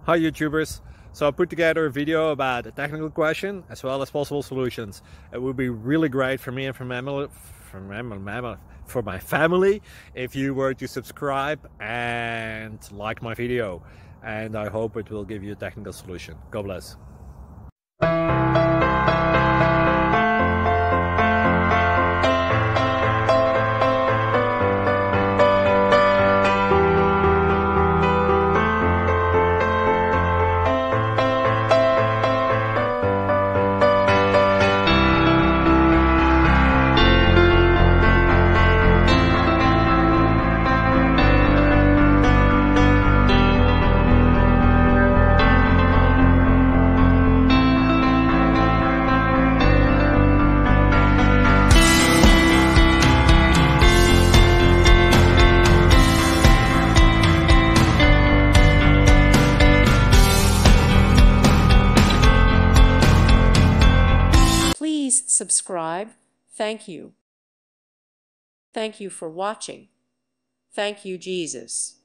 Hi YouTubers! So I put together a video about a technical question as well as possible solutions. It would be really great for me and for my family if you were to subscribe and like my video, and I hope it will give you a technical solution. God bless. Please subscribe. Thank you. Thank you for watching. Thank you, Jesus.